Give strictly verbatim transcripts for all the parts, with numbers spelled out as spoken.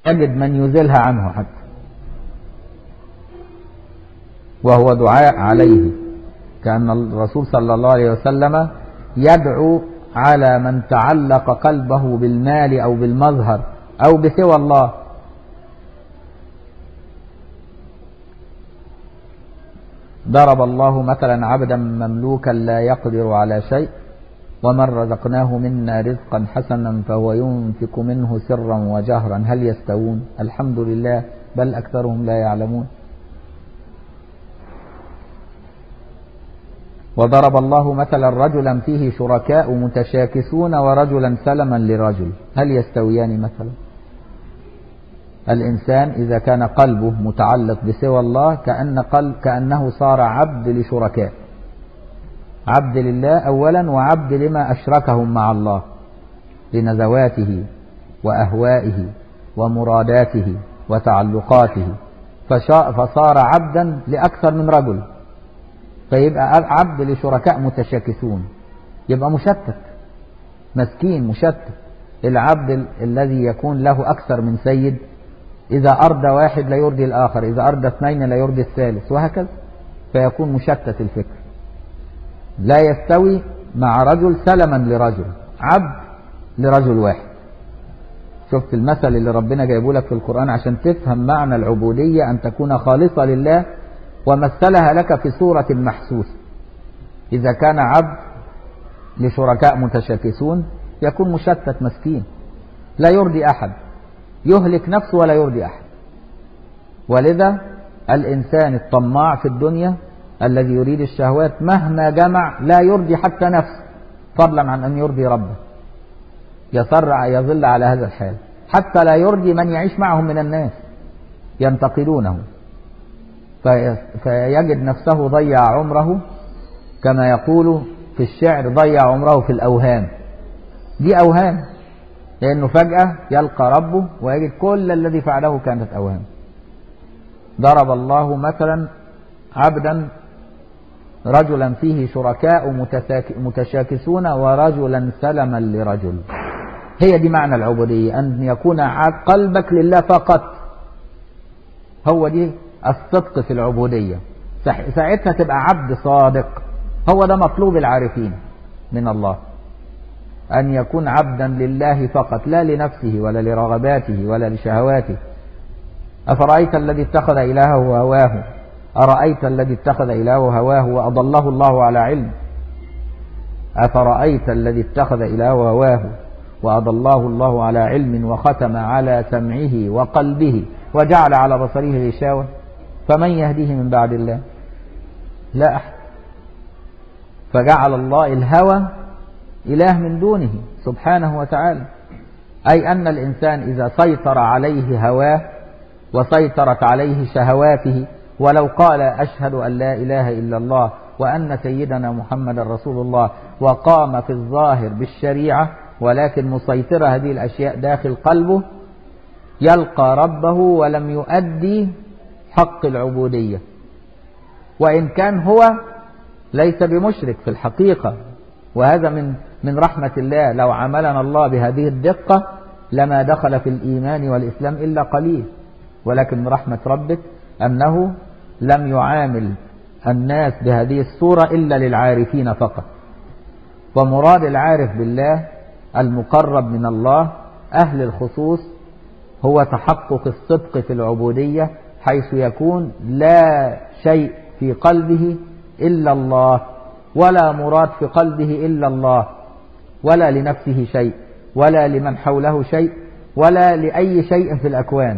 يجد من يزيلها عنه حتى، وهو دعاء عليه، كأن الرسول صلى الله عليه وسلم يدعو على من تعلق قلبه بالمال أو بالمظهر أو بسوى الله. ضرب الله مثلا عبدا مملوكا لا يقدر على شيء ومن رزقناه منا رزقا حسنا فهو ينفق منه سرا وجهرا هل يستوون؟ الحمد لله بل أكثرهم لا يعلمون. وضرب الله مثلا رجلا فيه شركاء متشاكسون ورجلا سلما لرجل هل يستويان مثلا؟ الإنسان إذا كان قلبه متعلق بسوى الله كأن قلب كأنه صار عبد لشركاء، عبد لله أولا وعبد لما أشركهم مع الله لنزواته وأهوائه ومراداته وتعلقاته، فصار عبدا لأكثر من رجل، فيبقى عبد لشركاء متشاكسون، يبقى مشتت مسكين مشتت. العبد الذي يكون له أكثر من سيد إذا أرضى واحد لا يرضي الآخر، إذا أرضى اثنين لا يرضي الثالث، وهكذا، فيكون مشتت الفكر. لا يستوي مع رجل سلما لرجل، عبد لرجل واحد. شفت المثل اللي ربنا جايبه لك في القرآن عشان تفهم معنى العبودية أن تكون خالصة لله، ومثلها لك في صورة محسوسة. إذا كان عبد لشركاء متشاكسون يكون مشتت مسكين لا يرضي أحد، يهلك نفسه ولا يرضي أحد. ولذا الإنسان الطماع في الدنيا الذي يريد الشهوات مهما جمع لا يرضي حتى نفسه، فضلا عن أن يرضي ربه، يصر يظل على هذا الحال حتى لا يرضي من يعيش معهم من الناس ينتقدونه، فيجد نفسه ضيع عمره كما يقول في الشعر ضيع عمره في الأوهام. دي أوهام، لأنه فجأة يلقى ربه ويجد كل الذي فعله كانت أوهام. ضرب الله مثلا عبدا رجلا فيه شركاء متشاكسون ورجلا سلما لرجل. هي دي معنى العبودية، أن يكون قلبك لله فقط، هو دي الصدق في العبودية، ساعتها تبقى عبد صادق. هو ده مطلوب العارفين من الله، أن يكون عبدا لله فقط، لا لنفسه ولا لرغباته ولا لشهواته. أفرأيت الذي اتخذ إلهه هواه أرأيت الذي اتخذ إلهه هواه وأضله الله على علم أفرأيت الذي اتخذ إلهه هواه وأضله الله على علم وختم على سمعه وقلبه وجعل على بصره غشاوة فمن يهديه من بعد الله؟ لا أحد. فجعل الله الهوى إله من دونه سبحانه وتعالى، أي أن الإنسان إذا سيطر عليه هواه وسيطرت عليه شهواته، ولو قال أشهد أن لا إله إلا الله وأن سيدنا محمد رسول الله وقام في الظاهر بالشريعة، ولكن مسيطرة هذه الأشياء داخل قلبه، يلقى ربه ولم يؤدي حق العبودية، وإن كان هو ليس بمشرك في الحقيقة. وهذا من من رحمة الله، لو عملنا الله بهذه الدقة لما دخل في الإيمان والإسلام إلا قليل، ولكن من رحمة ربك أنه لم يعامل الناس بهذه الصورة إلا للعارفين فقط. ومراد العارف بالله المقرب من الله أهل الخصوص هو تحقق الصدق في العبودية، حيث يكون لا شيء في قلبه إلا الله، ولا مراد في قلبه إلا الله، ولا لنفسه شيء ولا لمن حوله شيء ولا لأي شيء في الأكوان،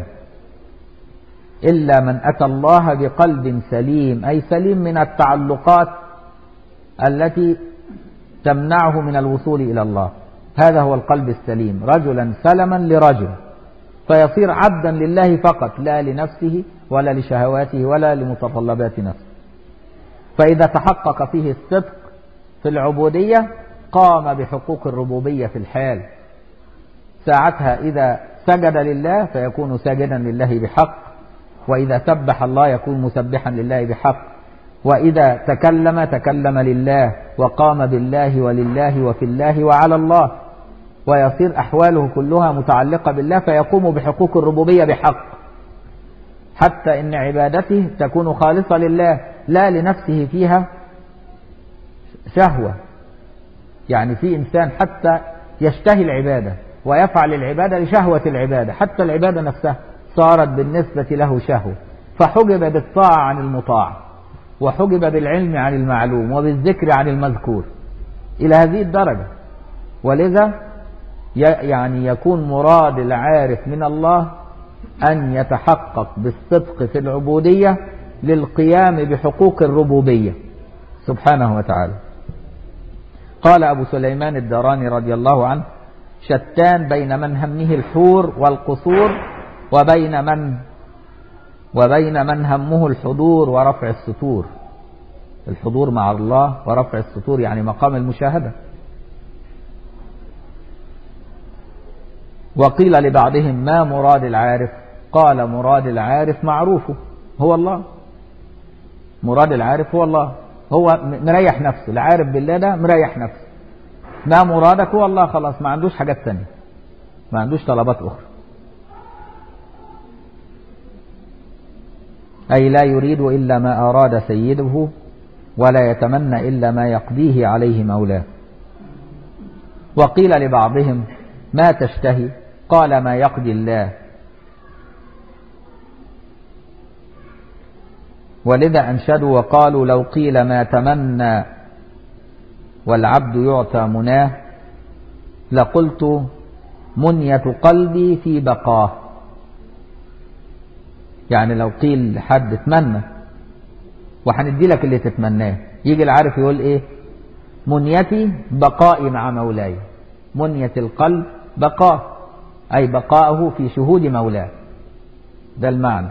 إلا من أتى الله بقلب سليم، أي سليم من التعلقات التي تمنعه من الوصول إلى الله. هذا هو القلب السليم، رجلا سلما لرجل، فيصير عبدا لله فقط، لا لنفسه ولا لشهواته ولا لمتطلبات نفسه. فإذا تحقق فيه الصدق في العبودية قام بحقوق الربوبية في الحال. ساعتها إذا سجد لله فيكون ساجدا لله بحق، وإذا سبح الله يكون مسبحا لله بحق، وإذا تكلم تكلم لله وقام بالله ولله وفي الله وعلى الله. ويصير أحواله كلها متعلقة بالله، فيقوم بحقوق الربوبية بحق، حتى إن عبادته تكون خالصة لله لا لنفسه فيها شهوة. يعني في إنسان حتى يشتهي العبادة ويفعل العبادة لشهوة العبادة، حتى العبادة نفسها صارت بالنسبة له شهوة، فحجب بالطاعة عن المطاع، وحجب بالعلم عن المعلوم، وبالذكر عن المذكور، إلى هذه الدرجة. ولذا يعني يكون مراد العارف من الله أن يتحقق بالصدق في العبودية للقيام بحقوق الربوبية سبحانه وتعالى. قال أبو سليمان الداراني رضي الله عنه: شتان بين من همه الحور والقصور وبين من وبين من همه الحضور ورفع الستور. الحضور مع الله ورفع الستور يعني مقام المشاهدة. وقيل لبعضهم: ما مراد العارف؟ قال: مراد العارف معروفه هو الله. مراد العارف هو الله، هو مريح نفسه، العارف بالله ده مريح نفسه. ما مرادك هو الله، خلاص، ما عندوش حاجات تانية، ما عندوش طلبات أخرى. أي لا يريد إلا ما أراد سيده، ولا يتمنى إلا ما يقضيه عليه مولاه. وقيل لبعضهم: ما تشتهي؟ قال: ما يقضي الله. ولذا أنشدوا وقالوا: لو قيل ما تمنى والعبد يعطى مناه لقلت منية قلبي في بقاه. يعني لو قيل لحد اتمنى وهندي لك اللي تتمناه، يجي العارف يقول ايه؟ منيتي بقائي مع مولاي. منية القلب بقاه، أي بقاءه في شهود مولاه، ده المعنى.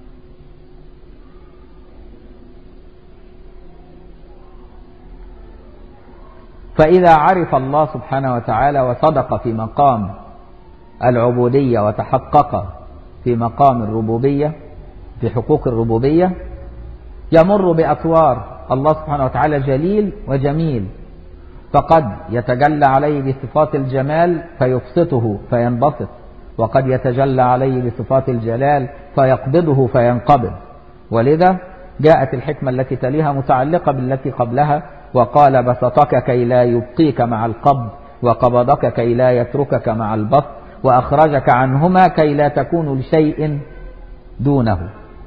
فإذا عرف الله سبحانه وتعالى وصدق في مقام العبودية وتحقق في مقام الربوبية، في حقوق الربوبية، يمر بأطوار. الله سبحانه وتعالى جليل وجميل، فقد يتجلى عليه بصفات الجمال فيبسطه فينبسط، وقد يتجلى عليه بصفات الجلال فيقبضه فينقبض. ولذا جاءت الحكمة التي تليها متعلقة بالتي قبلها، وقال: بسطك كي لا يبقيك مع القبض، وقبضك كي لا يتركك مع البسط، وأخرجك عنهما كي لا تكون لشيء دونه.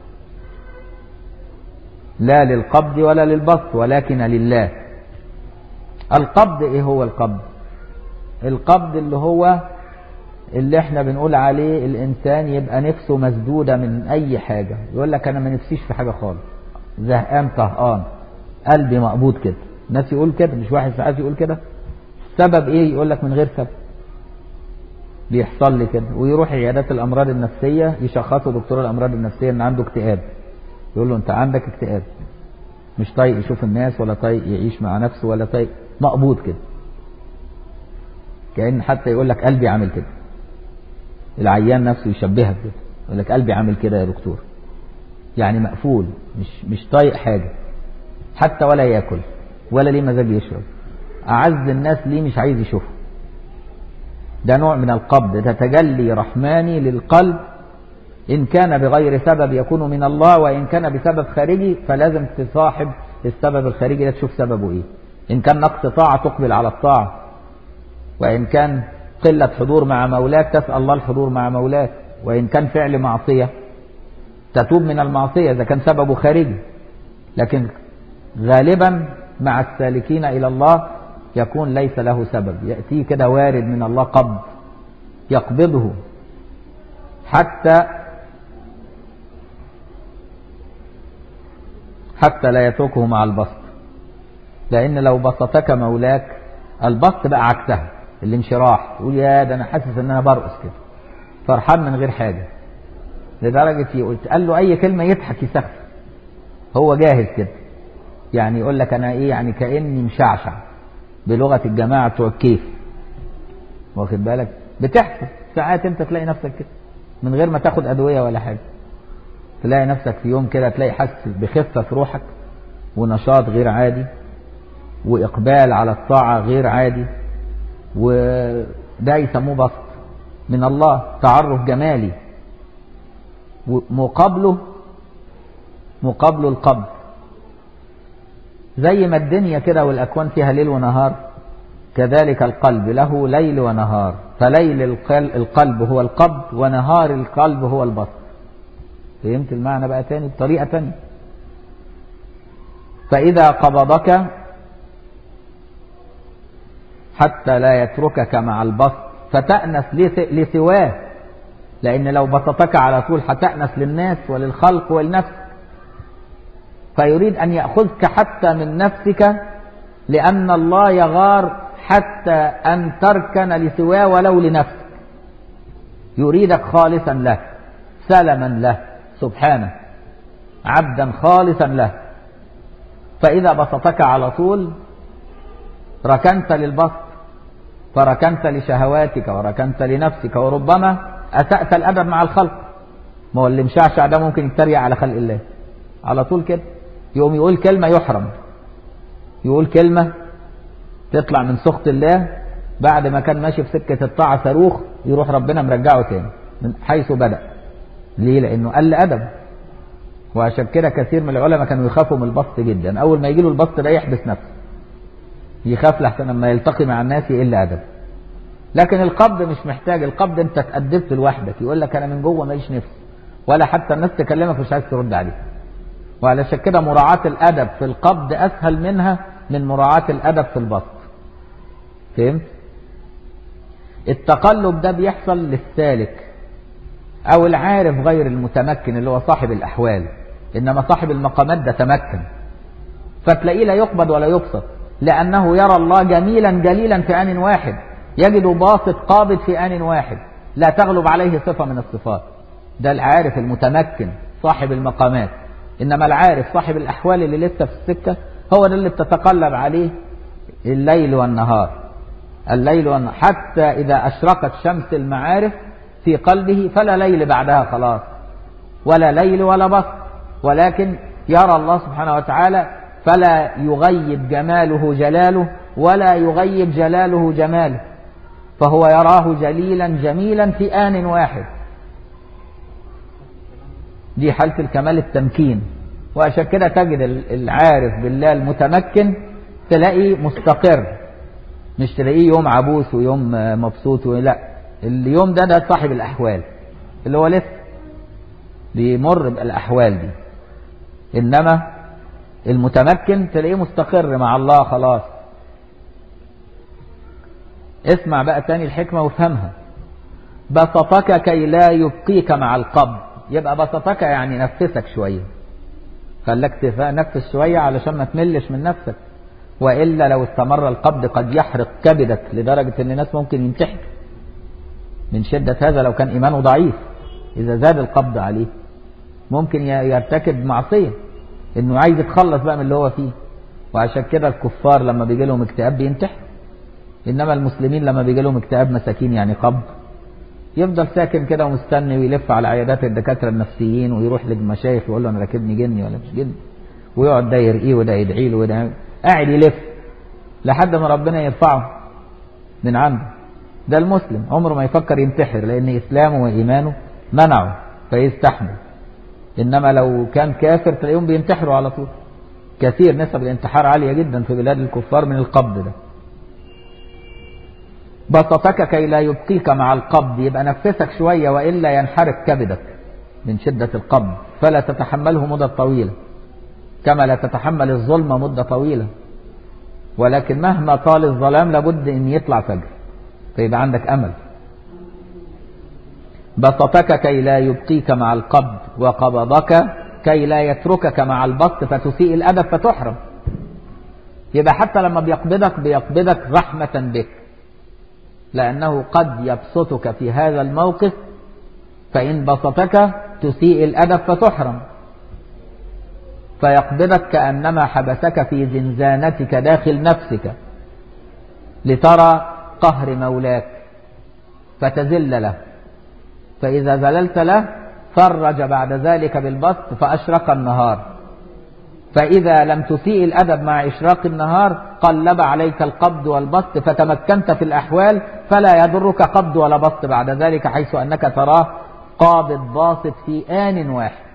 لا للقبض ولا للبسط، ولكن لله. القبض ايه هو القبض؟ القبض اللي هو اللي احنا بنقول عليه الانسان يبقى نفسه مسدودة من اي حاجة، يقول لك انا ما نفسيش في حاجة خالص، زهقان طهقان، قلبي مقبوض كده. الناس يقول كده، مش واحد ساعات يقول كده. السبب ايه؟ يقول لك من غير سبب بيحصل لي كده. ويروح عيادات الامراض النفسية يشخصوا دكتور الامراض النفسية ان عنده اكتئاب، يقول له انت عندك اكتئاب، مش طايق يشوف الناس ولا طايق يعيش مع نفسه ولا طايق، مقبوض كده. كأن حتى يقول لك قلبي عامل كده، العيان نفسه يشبهك كده، يقول لك قلبي عامل كده يا دكتور، يعني مقفول، مش مش طايق حاجة حتى، ولا ياكل ولا ليه مزاج يشرب، أعز الناس ليه مش عايز يشوفه. ده نوع من القبض، ده تجلي رحماني للقلب، إن كان بغير سبب يكون من الله، وإن كان بسبب خارجي فلازم تصاحب السبب الخارجي ده تشوف سببه إيه. إن كان نقص طاعة تقبل على الطاعة، وإن كان قلة حضور مع مولاك تسأل الله الحضور مع مولاك، وإن كان فعل معصية تتوب من المعصية إذا كان سببه خارجي. لكن غالبا مع السالكين إلى الله يكون ليس له سبب، يأتي كده وارد من الله قبض يقبضه حتى حتى لا يتركه مع البسط. لأن لو بسطك مولاك، البسط بقى عكسها، الانشراح، يقول يا ده أنا حاسس إن أنا برقص كده، فرحان من غير حاجة، لدرجة يقول قال له أي كلمة يضحك يسخف، هو جاهز كده. يعني يقول لك أنا إيه، يعني كأني مشعشع بلغة الجماعة بتوع الكيف، واخد بالك؟ بتحصل ساعات أنت تلاقي نفسك كده من غير ما تاخد أدوية ولا حاجة، تلاقي نفسك في يوم كده تلاقي حاسس بخفة في روحك، ونشاط غير عادي، وإقبال على الطاعة غير عادي، وده يسموه بسط من الله، تعرف جمالي. ومقابله مقابله القبض. زي ما الدنيا كده والأكوان فيها ليل ونهار، كذلك القلب له ليل ونهار، فليل القلب هو القبض ونهار القلب هو البسط. فهمت المعنى بقى تاني بطريقة تانية؟ فإذا قبضك حتى لا يتركك مع البسط فتأنس لسواه، لأن لو بسطك على طول هتأنس للناس وللخلق ولنفسك، فيريد أن يأخذك حتى من نفسك، لأن الله يغار حتى أن تركن لسواه ولو لنفسك، يريدك خالصا له سلما له سبحانه، عبدا خالصا له. فإذا بسطك على طول ركنت للبسط، فركنت لشهواتك وركنت لنفسك، وربما أسأت الأدب مع الخلق. ما هو اللي مشعشع ده ممكن يتريق على خلق الله على طول كده، يقوم يقول كلمة يحرم، يقول كلمة تطلع من سخط الله، بعد ما كان ماشي في سكة الطاعة صاروخ يروح ربنا مرجعه تاني من حيث بدأ. ليه؟ لأنه قل أدب. وعشان كده كثير من العلماء كانوا يخافوا من البسط جدا، أول ما يجي له البسط ده يحبس نفسه، يخاف لحسن لما يلتقي مع الناس يقل أدب. لكن القبض مش محتاج، القبض انت اتأدبت لوحدك، يقول لك انا من جوه ماليش نفس، ولا حتى الناس تكلمك مش عايز ترد عليه. وعلشان كده مراعاة الأدب في القبض أسهل منها من مراعاة الأدب في البسط. فهمت؟ التقلب ده بيحصل للسالك أو العارف غير المتمكن اللي هو صاحب الأحوال، إنما صاحب المقامات ده تمكن، فتلاقيه لا يقبض ولا يبسط، لأنه يرى الله جميلا جليلا في آن واحد، يجد باسط قابض في آن واحد، لا تغلب عليه صفة من الصفات. ده العارف المتمكن صاحب المقامات. إنما العارف صاحب الأحوال اللي لسه في السكة هو ده اللي بتتقلب عليه الليل والنهار، الليل والنهار، حتى إذا أشرقت شمس المعارف في قلبه فلا ليل بعدها خلاص، ولا ليل ولا بسط، ولكن يرى الله سبحانه وتعالى فلا يغيب جماله جلاله ولا يغيب جلاله جماله، فهو يراه جليلا جميلا في آن واحد. دي حالة الكمال التمكين. وعشان كده تجد العارف بالله المتمكن تلاقيه مستقر، مش تلاقيه يوم عبوس ويوم مبسوط، لا، اليوم ده ده صاحب الأحوال اللي هو لسه بيمر بالأحوال دي. إنما المتمكن تلاقيه مستقر مع الله خلاص. اسمع بقى تاني الحكمة وافهمها. بسطك كي لا يبقيك مع القبض، يبقى بسطك يعني نفسك شوية، خلك تنفس شوية علشان ما تملش من نفسك، وإلا لو استمر القبض قد يحرق كبدك لدرجة ان الناس ممكن ينتحر من شدة هذا لو كان إيمانه ضعيف. إذا زاد القبض عليه ممكن يرتكب معصية، إنه عايز يتخلص بقى من اللي هو فيه. وعشان كده الكفار لما بيجي لهم اكتئاب بينتحر، إنما المسلمين لما بيجي لهم اكتئاب مساكين يعني قبض يفضل ساكن كده ومستني ويلف على عيادات الدكاترة النفسيين ويروح للمشايخ يقول له أنا راكبني جني ولا مش جني، ويقعد ده يرقيه وده يدعي له وده قاعد يلف لحد ما ربنا يرفعه من عنده. ده المسلم عمره ما يفكر ينتحر، لأن إسلامه وإيمانه منعه فيستحمل. إنما لو كان كافر تلاقيهم بينتحروا على طول. كثير نسب الانتحار عالية جدا في بلاد الكفار من القبض ده. بسطك كي لا يبقيك مع القبض، يبقى نفسك شوية وإلا ينحرق كبدك من شدة القبض، فلا تتحمله مدة طويلة كما لا تتحمل الظلم مدة طويلة. ولكن مهما طال الظلام لابد ان يطلع فجر، فيبقى عندك امل. بسطك كي لا يبقيك مع القبض، وقبضك كي لا يتركك مع البسط فتسيء الادب فتحرم. يبقى حتى لما بيقبضك بيقبضك رحمة بك، لانه قد يبسطك في هذا الموقف، فان بسطك تسيء الادب فتحرم، فيقبضك كأنما حبسك في زنزانتك داخل نفسك لترى قهر مولاك فتذل له، فإذا ذللت له فرج بعد ذلك بالبسط فأشرق النهار، فإذا لم تسيء الأدب مع إشراق النهار قلب عليك القبض والبسط فتمكنت في الأحوال، فلا يضرك قبض ولا بسط بعد ذلك، حيث أنك تراه قابض باسط في آن واحد.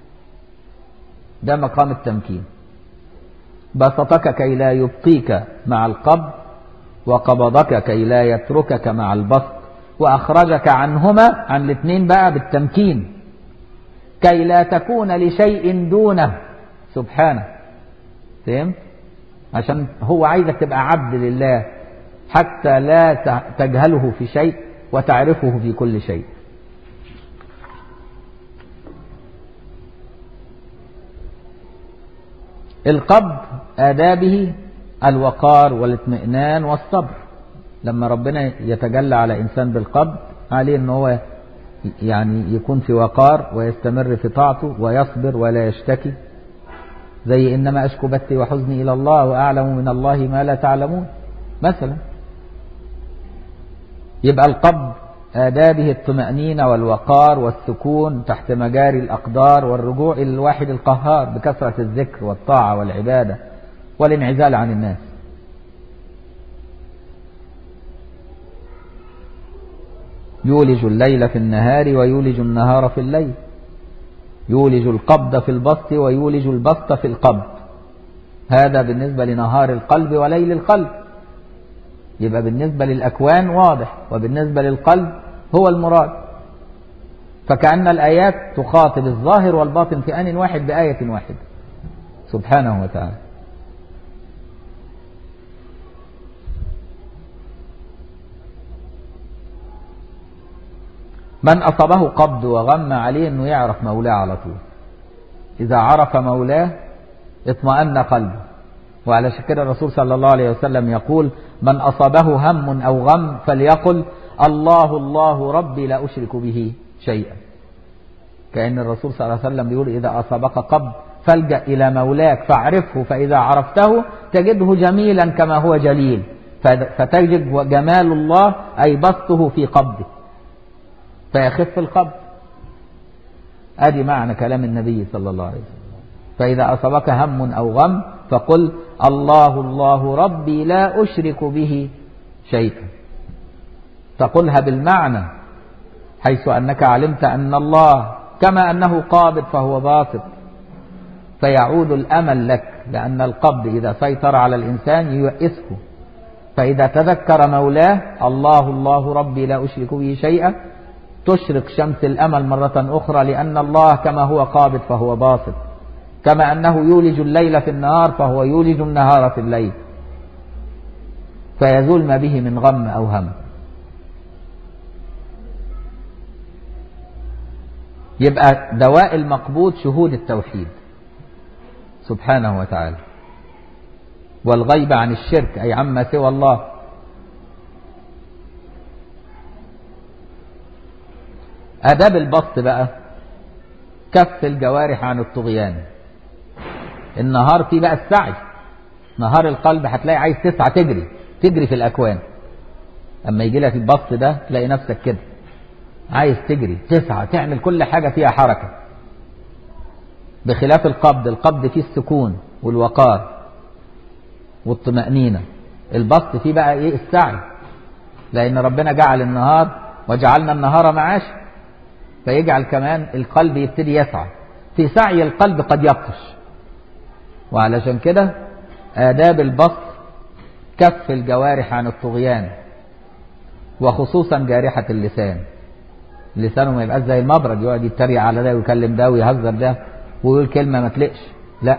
ده مقام التمكين. بسطك كي لا يبقيك مع القبض، وقبضك كي لا يتركك مع البسط، وأخرجك عنهما، عن الاثنين بقى بالتمكين، كي لا تكون لشيء دونه سبحانه. فهمت؟ عشان هو عايزك تبقى عبد لله حتى لا تجهله في شيء وتعرفه في كل شيء. القبض آدابه الوقار والاطمئنان والصبر. لما ربنا يتجلى على إنسان بالقبض عليه أنه هو يعني يكون في وقار ويستمر في طاعته ويصبر ولا يشتكي، زي إنما أشكو بثي وحزني إلى الله وأعلم من الله ما لا تعلمون مثلا. يبقى القبض آدابه الطمأنينة والوقار والسكون تحت مجاري الأقدار، والرجوع إلى الواحد القهار بكثرة الذكر والطاعة والعبادة والانعزال عن الناس. يولج الليل في النهار ويولج النهار في الليل، يولج القبض في البسط ويولج البسط في القبض. هذا بالنسبة لنهار القلب وليل القلب. يبقى بالنسبة للأكوان واضح، وبالنسبة للقلب هو المراد. فكأن الآيات تخاطب الظاهر والباطن في آن واحد بآية واحدة سبحانه وتعالى. من أصابه قبض وغم عليه أنه يعرف مولاه على طول. إذا عرف مولاه اطمأن قلبه. وعلى كده الرسول صلى الله عليه وسلم يقول: من أصابه هم أو غم فليقل الله الله ربي لا أشرك به شيئا. كأن الرسول صلى الله عليه وسلم يقول: إذا أصابك قبض فالجأ إلى مولاك فاعرفه، فإذا عرفته تجده جميلا كما هو جليل، فتجد جمال الله أي بسطه في قبضه فيخف القبض. ادي معنى كلام النبي صلى الله عليه وسلم. فإذا أصابك هم أو غم فقل الله الله ربي لا أشرك به شيئا. تقولها بالمعنى، حيث أنك علمت أن الله كما أنه قابض فهو باسط، فيعود الأمل لك، لأن القبض إذا سيطر على الإنسان ييأسه. فإذا تذكر مولاه الله الله ربي لا أشرك به شيئا تشرق شمس الأمل مرة أخرى، لأن الله كما هو قابض فهو باسط، كما أنه يولج الليل في النهار فهو يولج النهار في الليل، فيزول ما به من غم أو هم. يبقى دواء المقبوض شهود التوحيد سبحانه وتعالى، والغيبة عن الشرك أي عما سوى الله. آداب البسط بقى كف الجوارح عن الطغيان. النهار فيه بقى السعي، نهار القلب هتلاقي عايز تسعى تجري تجري في الأكوان. أما يجي لك البسط ده تلاقي نفسك كده عايز تجري تسعى تعمل كل حاجة فيها حركة، بخلاف القبض. القبض فيه السكون والوقار والطمأنينة. البسط فيه بقى ايه؟ السعي، لأن ربنا جعل النهار وجعلنا النهار معاشا، فيجعل كمان القلب يبتدي يسعى. في سعي القلب قد يبطش، وعلشان كده آداب البسط كف الجوارح عن الطغيان، وخصوصا جارحة اللسان. لسانه ما يبقاش زي المبرد يقعد يتريق على ده ويكلم ده ويهزر ده ويقول كلمة ما تلقش، لا،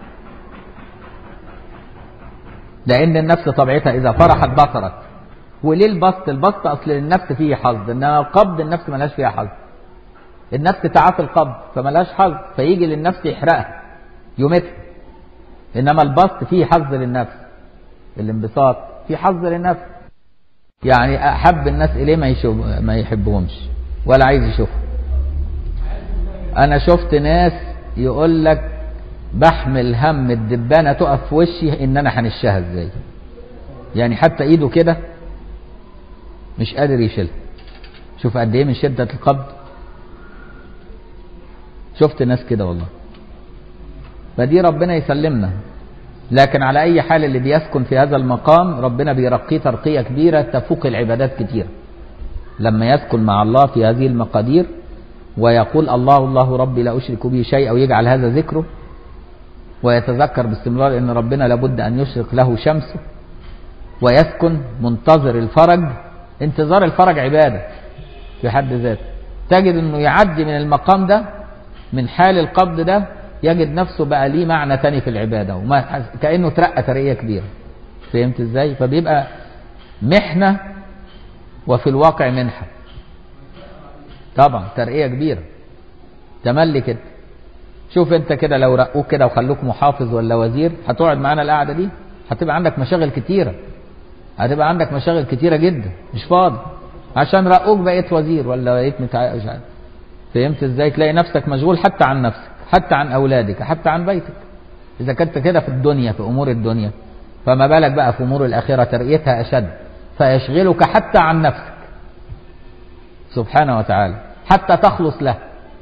لأن النفس طبيعتها إذا فرحت بصرت. وليه البسط؟ البسط أصل النفس فيه حظ، إنما القبض النفس ملاش فيها حظ. النفس تعافي القبض فملاش حظ، فيجي للنفس يحرقها يمتها. إنما البسط فيه حظ للنفس، الانبساط فيه حظ للنفس. يعني أحب الناس إليه ما يشوف ما يحبهمش ولا عايز يشوفهم. أنا شفت ناس يقول لك بحمل هم الدبانة تقف في وشي إن أنا هنشها إزاي، يعني حتى إيده كده مش قادر يشيلها. شوف قد إيه من شدة القبض. شفت ناس كده والله. فدي ربنا يسلمنا. لكن على أي حال اللي بيسكن في هذا المقام ربنا بيرقيه ترقية كبيرة تفوق العبادات كتير لما يسكن مع الله في هذه المقادير ويقول الله الله ربي لا أشرك به شيء، أو يجعل هذا ذكره ويتذكر باستمرار أن ربنا لابد أن يشرق له شمسه، ويسكن منتظر الفرج. انتظار الفرج عبادة في حد ذاته. تجد أنه يعدي من المقام ده، من حال القبض ده، يجد نفسه بقى ليه معنى تاني في العبادة، وما كأنه ترقى ترقية كبيرة. فهمت ازاي؟ فبيبقى محنة وفي الواقع منحة. طبعا ترقية كبيرة تملي كده. شوف انت كده لو رقوك كده وخلوك محافظ ولا وزير، هتقعد معانا القعدة دي هتبقى عندك مشاغل كتيرة، هتبقى عندك مشاغل كتيرة جدا، مش فاضي عشان رقوك بقيت وزير ولا بقيت متع... مش عارف. فهمت ازاي؟ تلاقي نفسك مشغول حتى عن نفسك، حتى عن أولادك، حتى عن بيتك. إذا كنت كده في الدنيا في أمور الدنيا، فما بالك بقى في أمور الآخرة ترقيتها أشد، فيشغلك حتى عن نفسك سبحانه وتعالى حتى تخلص له.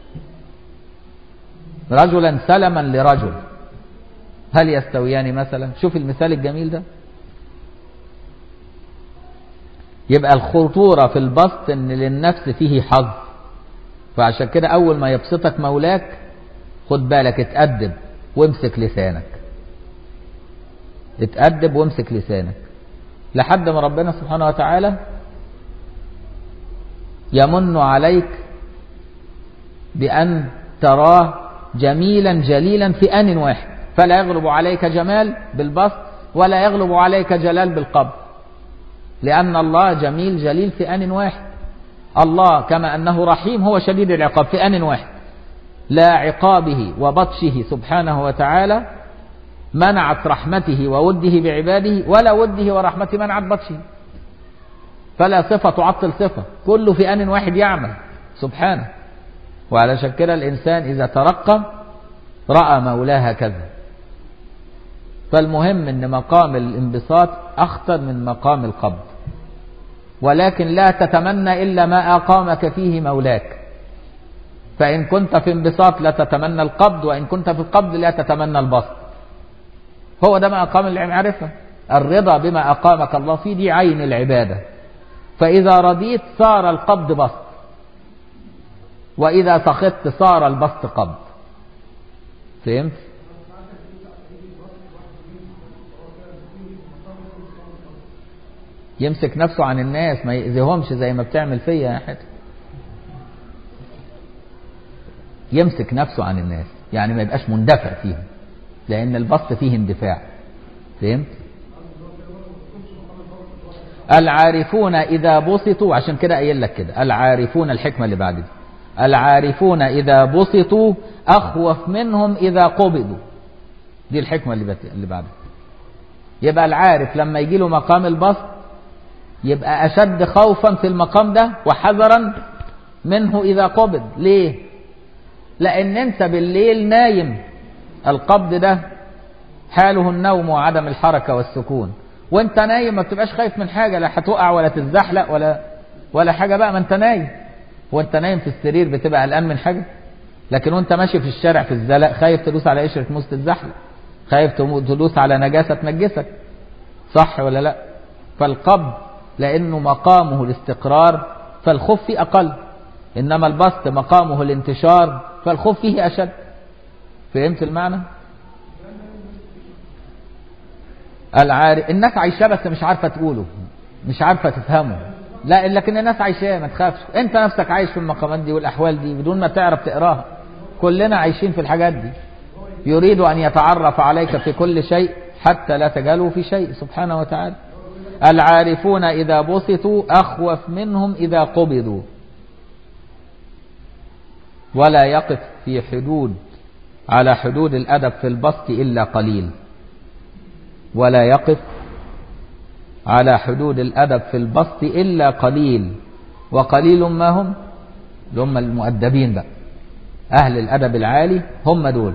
رجلا سلما لرجل هل يستويان مثلا؟ شوف المثال الجميل ده. يبقى الخطورة في البسط ان للنفس فيه حظ، فعشان كده أول ما يبسطك مولاك خد بالك، اتأدب وامسك لسانك، اتأدب وامسك لسانك لحد ما ربنا سبحانه وتعالى يمن عليك بأن تراه جميلا جليلا في آن واحد، فلا يغلب عليك جمال بالبسط ولا يغلب عليك جلال بالقبض، لأن الله جميل جليل في آن واحد. الله كما أنه رحيم هو شديد العقاب في آن واحد. لا عقابه وبطشه سبحانه وتعالى منعت رحمته ووده بعباده، ولا وده ورحمته منعت بطشه. فلا صفة تعطل صفة، كله في آن واحد يعمل سبحانه. وعلى شكل الإنسان إذا ترقى رأى مولاه هكذا. فالمهم أن مقام الانبساط أخطر من مقام القبض، ولكن لا تتمنى إلا ما أقامك فيه مولاك. فإن كنت في انبساط لا تتمنى القبض، وإن كنت في القبض لا تتمنى البسط. هو ده ما أقام المعرفة. الرضا بما أقامك الله فيه دي عين العبادة. فإذا رضيت صار القبض بسط، وإذا سخطت صار البسط قبض. فهمت؟ يمسك نفسه عن الناس ما يأذيهمش زي ما بتعمل فيا يا حد. يمسك نفسه عن الناس يعني ما يبقاش مندفع فيهم، لأن البسط فيه اندفاع. فهمت؟ العارفون إذا بسطوا، عشان كده قايل لك كده العارفون، الحكمة اللي بعد دي، العارفون إذا بسطوا أخوف منهم إذا قبضوا. دي الحكمة اللي اللي بعدها. يبقى العارف لما يجي له مقام البسط يبقى أشد خوفا في المقام ده وحذرا منه إذا قبض. ليه؟ لأن أنت بالليل نايم، القبض ده حاله النوم وعدم الحركة والسكون، وانت نايم ما بتبقاش خايف من حاجة، لا هتقع ولا تتزحلق ولا ولا حاجة بقى، ما انت نايم. وانت نايم في السرير بتبقى قلقان من حاجة؟ لكن وانت ماشي في الشارع في الزلق خايف تدوس على قشرة موز تتزحلق، خايف تدوس على نجاسة تنجسك، صح ولا لا؟ فالقبض لأنه مقامه الاستقرار فالخوف فيه أقل، إنما البسط مقامه الانتشار فالخوف فيه أشد. فهمت المعنى؟ العارف الناس عايشاه بس مش عارفة تقوله، مش عارفة تفهمه. لا لكن الناس عايشاه، ما تخافش، انت نفسك عايش في المقامات دي والأحوال دي بدون ما تعرف تقراها. كلنا عايشين في الحاجات دي. يريد أن يتعرف عليك في كل شيء حتى لا تجهله في شيء سبحانه وتعالى. العارفون إذا بسطوا أخوف منهم إذا قبضوا. ولا يقف في حدود على حدود الأدب في البسط إلا قليل. ولا يقف على حدود الأدب في البسط إلا قليل. وقليل ما هم؟ هم المؤدبين بقى، أهل الأدب العالي هم دول.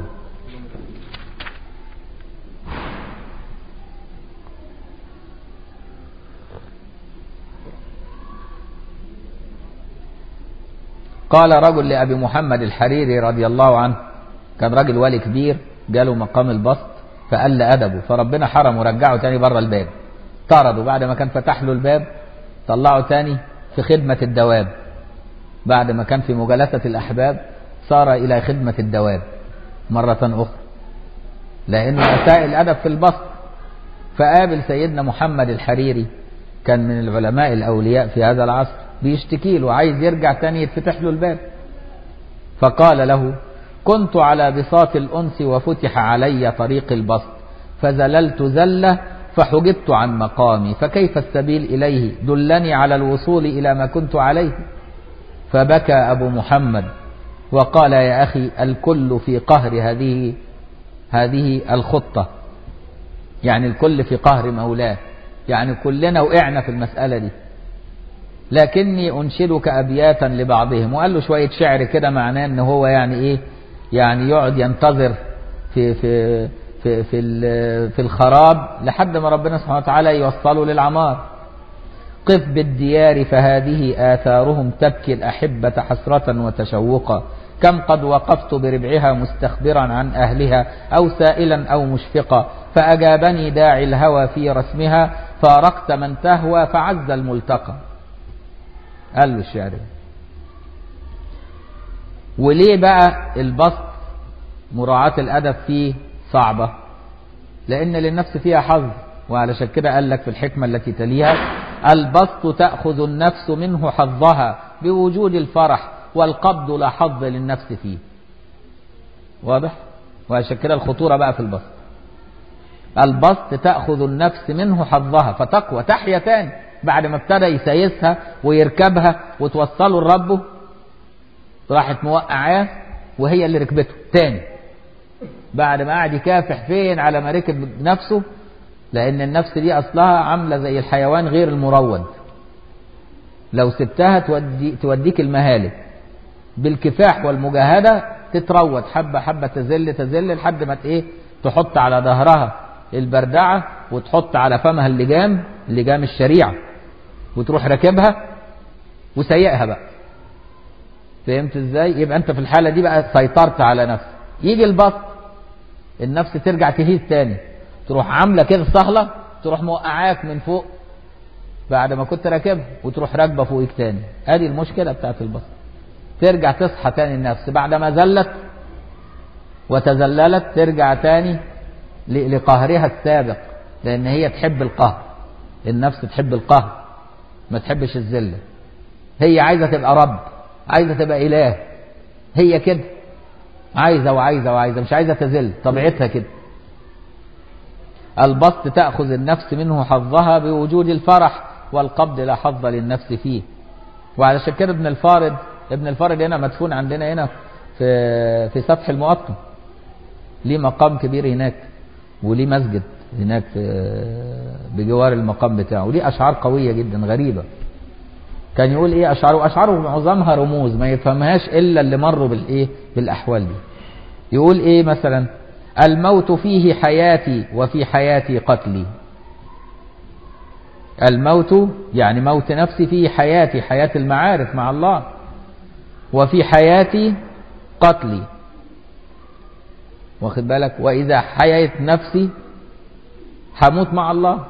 قال رجل لأبي محمد الحريري رضي الله عنه، كان رجل ولي كبير جاله مقام البسط فقل أدبه، فربنا حرمه ورجعه تاني بره الباب، طرده بعد ما كان فتح له الباب، طلعه تاني في خدمة الدواب، بعد ما كان في مجالسة الأحباب صار إلى خدمة الدواب مرة أخرى، لأنه أساء الأدب في البسط. فقابل سيدنا محمد الحريري، كان من العلماء الأولياء في هذا العصر، بيشتكي له عايز يرجع تاني يتفتح له الباب، فقال له: كنت على بساط الأنس وفتح علي طريق البسط، فزللت زلة فحجبت عن مقامي، فكيف السبيل إليه؟ دلني على الوصول إلى ما كنت عليه. فبكى أبو محمد وقال: يا أخي، الكل في قهر هذه هذه الخطة، يعني الكل في قهر مولاه، يعني كلنا وقعنا في المسألة دي، لكني أنشدك أبياتا لبعضهم. وقال له شوية شعر كده معناه ان هو يعني ايه، يعني يقعد ينتظر في في في في, في الخراب لحد ما ربنا سبحانه وتعالى يوصله للعمار. قف بالديار فهذه آثارهم تبكي الأحبة حسرة وتشوقا، كم قد وقفت بربعها مستخبرا عن أهلها أو سائلا أو مشفقا، فأجابني داعي الهوى في رسمها، فارقت من تهوى فعز الملتقى. قال له الشعر. وليه بقى البسط مراعاة الأدب فيه صعبة؟ لأن للنفس فيها حظ، وعلشان كده قال لك في الحكمة التي تليها: البسط تأخذ النفس منه حظها بوجود الفرح، والقبض لا حظ للنفس فيه. واضح؟ وعشان كده الخطورة بقى في البسط. البسط تأخذ النفس منه حظها فتقوى تحيا تاني، بعد ما ابتدى يسايسها ويركبها وتوصله لربه، راحت موقعاه وهي اللي ركبته تاني، بعد ما قعد يكافح فين على ما ركب نفسه، لأن النفس دي أصلها عاملة زي الحيوان غير المروض، لو سبتها تودي توديك المهالك، بالكفاح والمجاهدة تتروض حبة حبة، تزل تزل لحد ما ايه تحط على ظهرها البردعة وتحط على فمها اللجام، اللجام الشريعة، وتروح راكبها وسيئها بقى. فهمت ازاي؟ يبقى انت في الحالة دي بقى سيطرت على نفسك. يجي البسط، النفس ترجع تهيز تاني، تروح عاملة كده صهلة، تروح موقعاك من فوق بعد ما كنت راكبها، وتروح راكبة فوقك تاني. ادي المشكلة بتاعت البسط. ترجع تصحى تاني النفس بعد ما زلت وتزللت، ترجع تاني لقهرها السابق، لان هي تحب القهر. النفس تحب القهر، ما تحبش الذلة. هي عايزة تبقى رب، عايزة تبقى إله، هي كده عايزة وعايزة وعايزة، مش عايزة تذل، طبيعتها كده. البسط تأخذ النفس منه حظها بوجود الفرح، والقبض لا حظ للنفس فيه. وعلشان كده ابن الفارض ابن الفارض هنا مدفون عندنا هنا في في سفح المقطم، ليه مقام كبير هناك، وليه مسجد هناك في بجوار المقام بتاعه، وليه أشعار قوية جدا غريبة. كان يقول ايه أشعاره؟ أشعاره معظمها رموز ما يفهمهاش إلا اللي مروا بالإيه بالأحوال دي. يقول ايه مثلا: الموت فيه حياتي وفي حياتي قتلي. الموت يعني موت نفسي، فيه حياتي، حياة المعارف مع الله، وفي حياتي قتلي. واخد بالك؟ وإذا حييت نفسي هموت مع الله.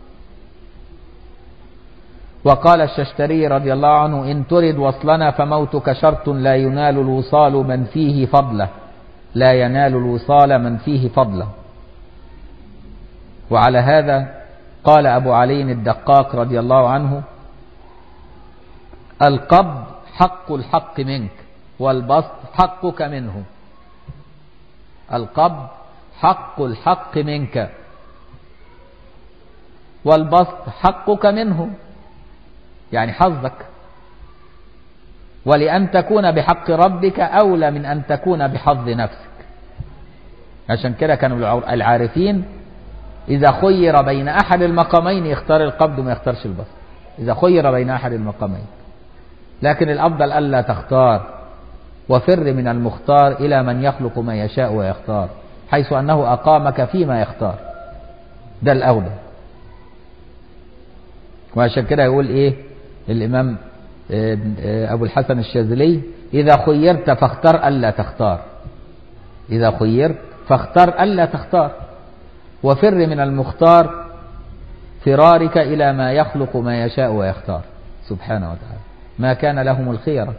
وقال الششتري رضي الله عنه: إن ترد وصلنا فموتك شرط لا ينال الوصال من فيه فضله، لا ينال الوصال من فيه فضله. وعلى هذا قال أبو علي الدقاق رضي الله عنه: القبض حق الحق منك، والبسط حقك منه. القبض حق الحق منك، والبسط حقك منه، يعني حظك. ولأن تكون بحق ربك أولى من أن تكون بحظ نفسك. عشان كده كانوا العارفين إذا خير بين أحد المقامين يختار القبض وما يختارش البسط، إذا خير بين أحد المقامين. لكن الأفضل ألا تختار، وفر من المختار إلى من يخلق ما يشاء ويختار، حيث أنه أقامك فيما يختار، ده الأولى. وعشان كده يقول إيه الإمام أبو الحسن الشاذلي: إذا خيرت فاختر ألا تختار، إذا خيرت فاختر ألا تختار، وفر من المختار فرارك إلى ما يخلق ما يشاء ويختار سبحانه وتعالى، ما كان لهم الخيرة.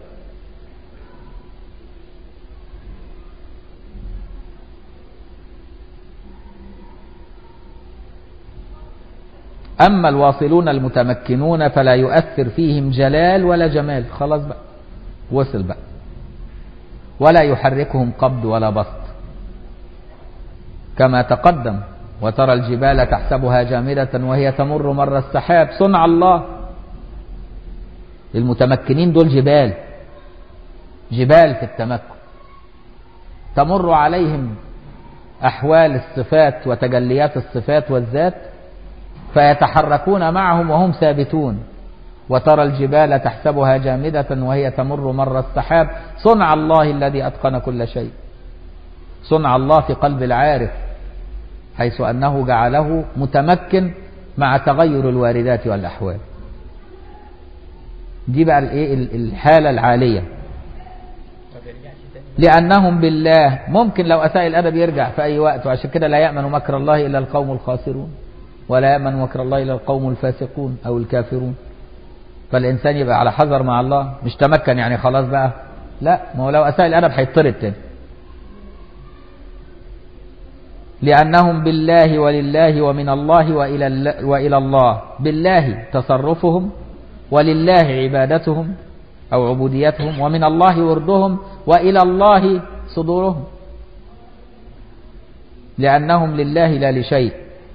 أما الواصلون المتمكنون فلا يؤثر فيهم جلال ولا جمال، خلاص بقى وصل بقى، ولا يحركهم قبض ولا بسط كما تقدم. وترى الجبال تحسبها جامدة وهي تمر مر السحاب، صنع الله. المتمكنين دول جبال، جبال في التمكن، تمر عليهم أحوال الصفات وتجليات الصفات والذات فيتحركون معهم وهم ثابتون. وترى الجبال تحسبها جامدة وهي تمر مر السحاب، صنع الله الذي أتقن كل شيء. صنع الله في قلب العارف، حيث أنه جعله متمكن مع تغير الواردات والأحوال. دي بقى الحالة العالية. لأنهم بالله، ممكن لو أساء الأدب يرجع في أي وقت، وعشان كده لا يأمن مكر الله إلا القوم الخاسرون، ولا يأمن مكر الله إلا القوم الفاسقون أو الكافرون. فالإنسان يبقى على حذر مع الله، مش تمكن يعني خلاص بقى، لا، ما هو لو أساء الأدب هيطرد تاني. لأنهم بالله ولله ومن الله وإلى, وإلى الله. بالله تصرفهم، ولله عبادتهم أو عبوديتهم، ومن الله وردهم، وإلى الله صدورهم، لأنهم لله لا لشيء.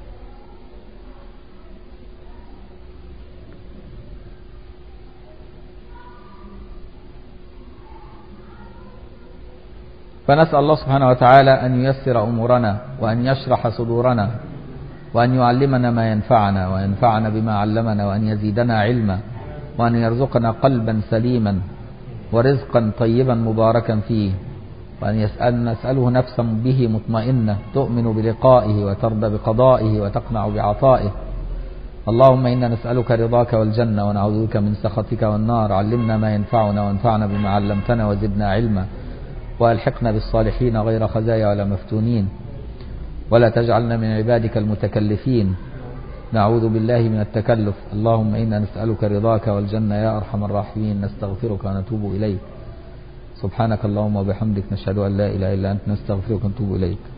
فنسأل الله سبحانه وتعالى أن ييسر أمورنا، وأن يشرح صدورنا، وأن يعلمنا ما ينفعنا، وينفعنا بما علمنا، وأن يزيدنا علما، وأن يرزقنا قلبا سليما ورزقا طيبا مباركا فيه، وأن يسأل نسأله نفسا به مطمئنة تؤمن بلقائه وترضى بقضائه وتقنع بعطائه. اللهم إنا نسألك رضاك والجنة، ونعوذ بك من سخطك والنار. علمنا ما ينفعنا، وانفعنا بما علمتنا، وزدنا علما، وألحقنا بالصالحين غير خزايا ولا مفتونين، ولا تجعلنا من عبادك المتكلفين. نعوذ بالله من التكلف. اللهم إنا نسألك رضاك والجنة يا أرحم الراحمين. نستغفرك ونتوب إليك. سبحانك اللهم وبحمدك، نشهد أن لا إله إلا أنت، نستغفرك ونتوب إليك.